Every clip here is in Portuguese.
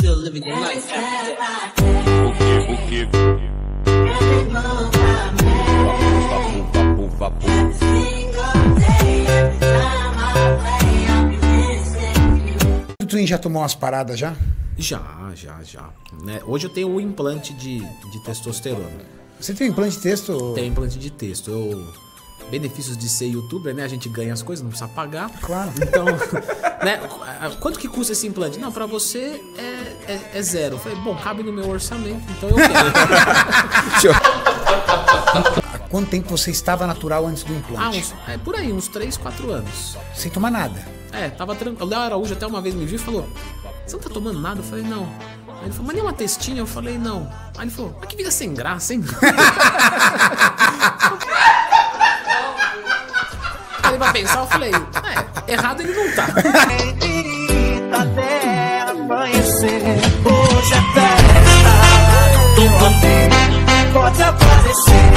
still living your life after that. O Twin já tomou umas paradas já? Já. Né? Hoje eu tenho um implante de testosterona. Você tem um implante de texto? Tem implante de texto. Benefícios de ser youtuber, né? A gente ganha as coisas, não precisa pagar. Claro. Então, né? Quanto que custa esse implante? Não, pra você é zero. Eu falei, bom, cabe no meu orçamento, então eu quero. Há quanto tempo você estava natural antes do implante? Por aí, uns 3, 4 anos. Sem tomar nada? Tava tranquilo. O Léo Araújo até uma vez me viu e falou, você não tá tomando nada? Eu falei, não. Aí ele falou, mas nem uma testinha? Eu falei, não. Aí ele falou, mas que vida sem graça, hein? Aí pra pensar, eu falei, errado ele não tá. Até amanhecer, hoje é festa, pode aparecer.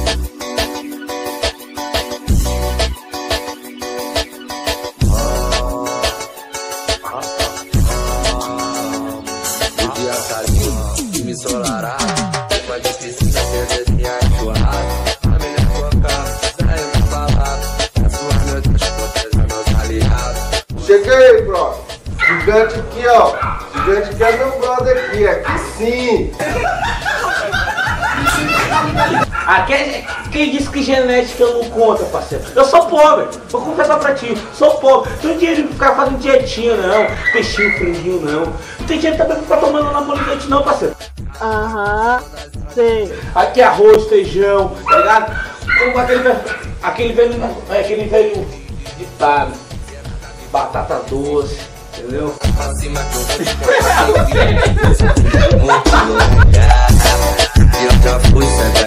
O dia tá lindo, me ensolará, mas difícil da perder enxurrada. A melhor focar, saiu na balada, as suas noites, protegendo meus aliados. Cheguei, brother. Gigante aqui, ó. Gigante que é meu brother aqui sim. Quem disse que genética eu não conta, parceiro? Eu sou pobre, vou confessar pra ti, sou pobre. Não tem dinheiro de ficar fazendo dietinha, não. Peixinho, franguinho, não. Não tem dinheiro também pra ficar tomando anabolizante, não, parceiro. Sei. Aqui é arroz, feijão, tá ligado? Como aquele velho ditado. Batata doce, entendeu? Acima que eu já fui,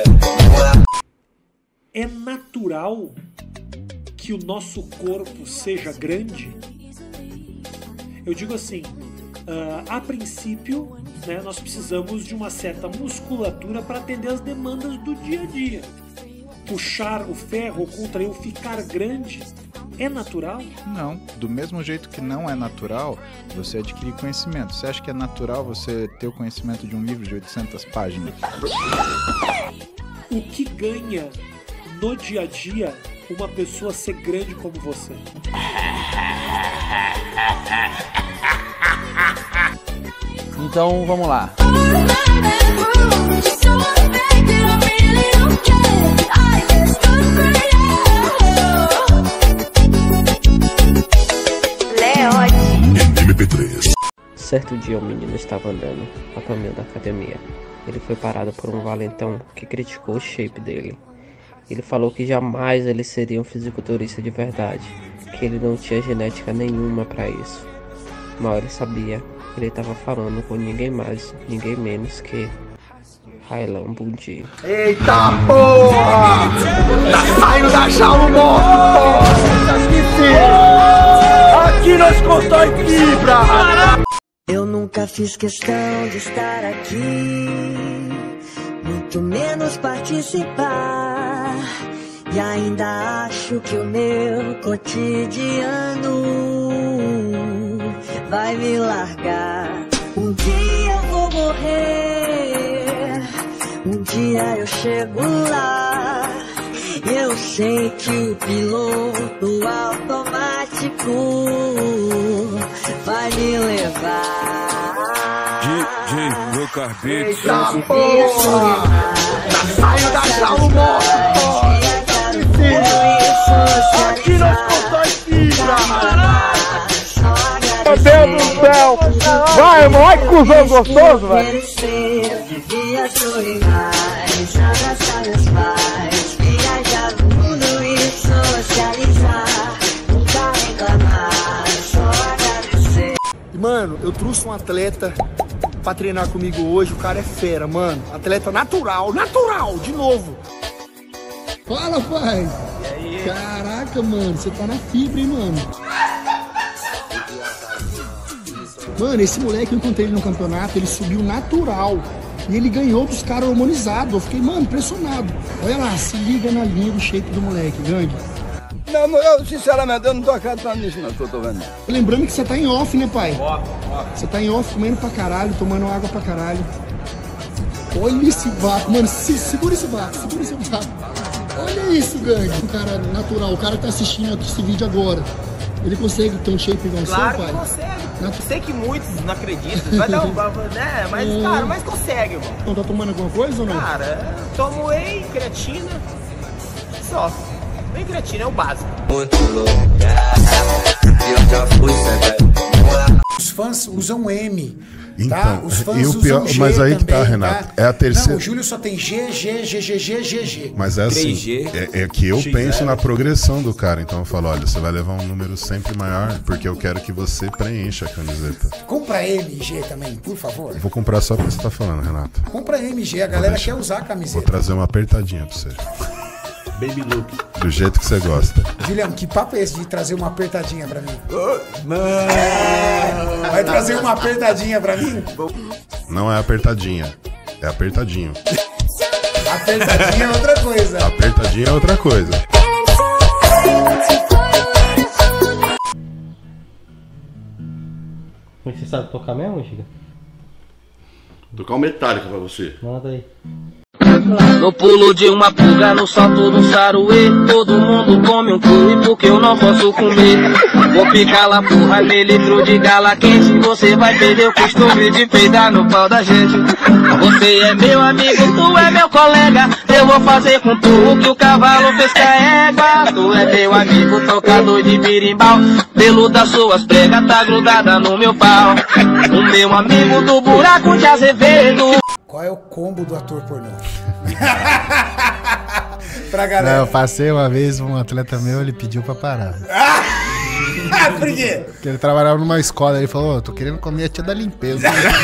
É natural que o nosso corpo seja grande? Eu digo assim, a princípio, né, nós precisamos de uma certa musculatura para atender as demandas do dia a dia. Puxar o ferro ou contrair ou ficar grande é natural? Não, do mesmo jeito que não é natural você adquirir conhecimento. Você acha que é natural você ter o conhecimento de um livro de 800 páginas? O que ganha no dia a dia uma pessoa ser grande como você? Então vamos lá. Certo dia o menino estava andando a caminho da academia. Ele foi parado por um valentão que criticou o shape dele. Ele falou que jamais ele seria um fisiculturista de verdade, que ele não tinha genética nenhuma para isso. Mal ele sabia que ele estava falando com ninguém mais, ninguém menos que Raylan Bundi. Eita porra! Tá saindo da jaula o monstro! Aqui nós cortamos fibra! Eu nunca fiz questão de estar aqui, muito menos participar. E ainda acho que o meu cotidiano vai me largar. Um dia eu vou morrer, um dia eu chego lá. Eu sei que o piloto automático vai me levar. DJ Rocarbete. Eita porra! Saiu da jaula o monstro! Aqui nós cortamos fibra! Meu Deus do céu! Vai, irmão! Ai, cuzão gostoso, velho! Devia sorrir mais, abraçar meus pais, viajar no mundo e socializar, nunca reclamar, só agradecer. Mano, eu trouxe um atleta pra treinar comigo hoje, o cara é fera, mano. Atleta natural, de novo. Fala, pai! E aí? Caraca, mano, você tá na fibra, hein, mano? Mano, esse moleque, eu encontrei ele no campeonato, ele subiu natural. E ele ganhou dos caras hormonizados. Eu fiquei, mano, impressionado. Olha lá, se liga na linha do shape do moleque, gangue. Não, eu sinceramente eu não tô acreditando nisso não, que eu tô vendo. Lembrando que você tá em off, né, pai? Off. Você tá em off comendo pra caralho, tomando água pra caralho. Olha esse vácuo, mano. Segura esse vácuo. Olha isso, gangue. O cara natural, o cara que tá assistindo aqui esse vídeo agora. Ele consegue ter um shape igual seu, pai? Claro que consegue. Sei que muitos não acreditam. Vai dar um... né? Mas, cara, mas consegue, irmão. Então tá tomando alguma coisa ou não? Cara, tomo whey, creatina, só. Whey e creatina é o básico. Os fãs usam M. Então, tá? Os fãs e o pior, usam G mas aí que tá, também, Renato. tá? É a terceira. Não, o Júlio só tem G, G, G, G, G, G, G. Mas é assim, 3G, é que eu XL. penso na progressão do cara. Então eu falo, olha, você vai levar um número sempre maior, porque eu quero que você preencha a camiseta. Compra MG também, por favor. Vou comprar só porque você tá falando, Renato. Compra MG, a galera quer usar a camiseta. Vou trazer uma apertadinha pra você. Baby look. Do jeito que você gosta. Juliano, que papo é esse de trazer uma apertadinha pra mim? Vai trazer uma apertadinha pra mim? Não é apertadinha, é apertadinho. Apertadinha é outra coisa. Apertadinha é outra coisa. Você sabe tocar mesmo, Giga? Tocar um Metallica pra você. Manda aí. No pulo de uma pulga, no salto do saruê, todo mundo come um cu e porque eu não posso comer. Vou picar lá porra nele, litro de gala quente. Você vai perder o costume de peidar no pau da gente. Você é meu amigo, tu é meu colega. Eu vou fazer com tu o que o cavalo fez com a égua. Tu é meu amigo, tocador de birimbau. Pelo das suas pregas tá grudada no meu pau. O meu amigo do buraco de Azevedo. Qual é o combo do ator pornô? Pra galera. Não, eu passei uma vez, um atleta meu, ele pediu pra parar. Por quê? Porque ele trabalhava numa escola, ele falou, eu tô querendo comer a tia da limpeza.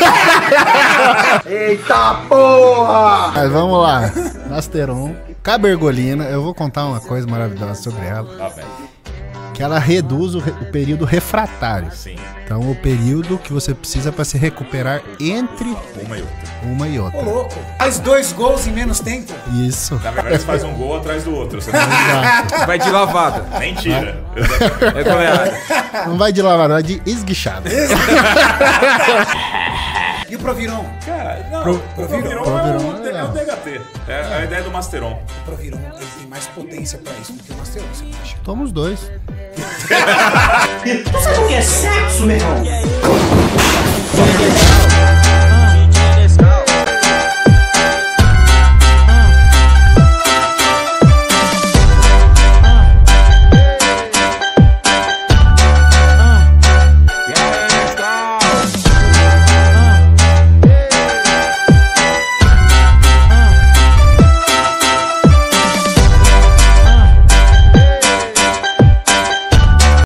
Eita porra! Mas vamos lá. Nasteron, cabergolina, eu vou contar uma coisa maravilhosa sobre ela. Que ela reduz o período refratário. Sim. Então, o período que você precisa para se recuperar entre uma e outra. Ô, louco. Faz 2 gols em menos tempo. Isso. Na verdade, você faz um gol atrás do outro. Você Exato. vai de lavada. Mentira. É goleada. Não vai de lavada, vai de esguichada. E o Proviron? Cara, não. Proviron É o DHT. É a ideia do Masteron. O Proviron, ele tem mais potência pra isso do que o Masteron, você não acha? Toma os dois. Tu sabe o que é sexo, meu irmão?